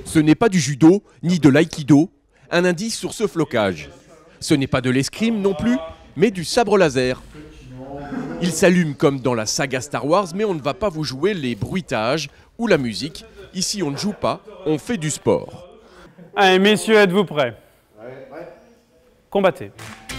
Ce n'est pas du judo, ni de l'aïkido, un indice sur ce flocage. Ce n'est pas de l'escrime non plus, mais du sabre laser. Il s'allume comme dans la saga Star Wars, mais on ne va pas vous jouer les bruitages ou la musique. Ici, on ne joue pas, on fait du sport. Allez, messieurs, êtes-vous prêts? Combattez.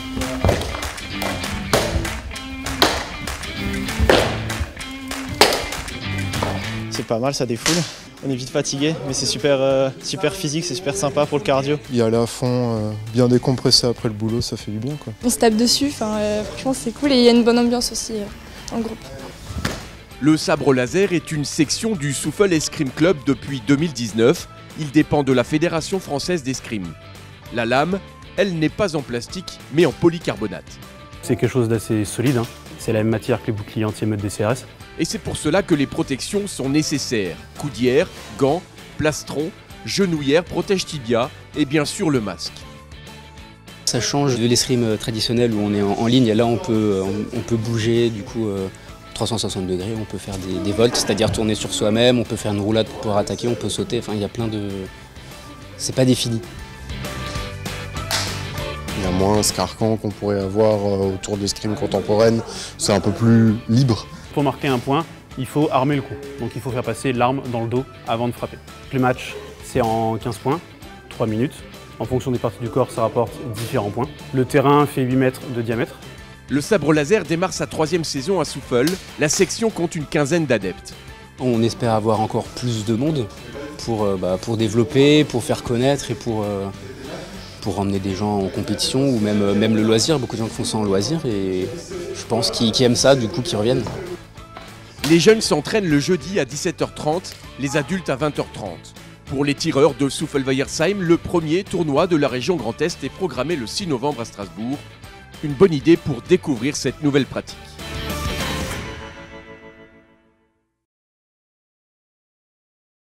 C'est pas mal, ça défoule. On est vite fatigué, mais c'est super physique, c'est super sympa pour le cardio. Y aller à fond, bien décompressé après le boulot, ça fait du bien, quoi. On se tape dessus, franchement c'est cool et il y a une bonne ambiance aussi en groupe. Le sabre laser est une section du Souffle Escrime Club depuis 2019. Il dépend de la Fédération française d'escrime. La lame, elle n'est pas en plastique, mais en polycarbonate. C'est quelque chose d'assez solide, hein. C'est la même matière que les boucliers anti-émeute des CRS. Et c'est pour cela que les protections sont nécessaires. Coudières, gants, plastrons, genouillères, protège-tibia et bien sûr le masque. Ça change de l'escrime traditionnel où on est en ligne. Et là, on peut bouger du coup 360 degrés, on peut faire des volts, c'est-à-dire tourner sur soi-même, on peut faire une roulade pour attaquer, on peut sauter. Enfin, il y a plein de... C'est pas défini. Il y a moins ce carcan qu'on pourrait avoir autour de l'escrime contemporaine. C'est un peu plus libre. Pour marquer un point, il faut armer le coup. Donc il faut faire passer l'arme dans le dos avant de frapper. Le match, c'est en 15 points, 3 minutes. En fonction des parties du corps, ça rapporte différents points. Le terrain fait 8 mètres de diamètre. Le sabre laser démarre sa 3e saison à Souffle. La section compte une quinzaine d'adeptes. On espère avoir encore plus de monde pour développer, pour faire connaître et pour emmener des gens en compétition ou même le loisir. Beaucoup de gens font ça en loisir et je pense qu'ils aiment ça, du coup, qu'ils reviennent. Les jeunes s'entraînent le jeudi à 17h30, les adultes à 20h30. Pour les tireurs de Souffle-Weiersheim, le premier tournoi de la région Grand Est est programmé le 6 novembre à Strasbourg. Une bonne idée pour découvrir cette nouvelle pratique.